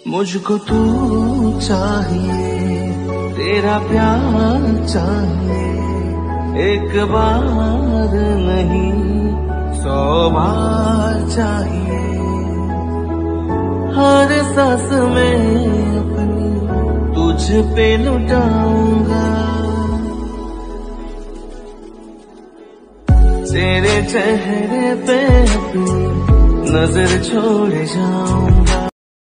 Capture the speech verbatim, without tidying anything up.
मुझको तू चाहिए, तेरा प्यार चाहिए, एक बार नहीं सौ बार चाहिए। हर सांस में अपनी तुझ पे लुटाऊंगा, तेरे चेहरे पे अपनी नजर छोड़ जाऊंगा।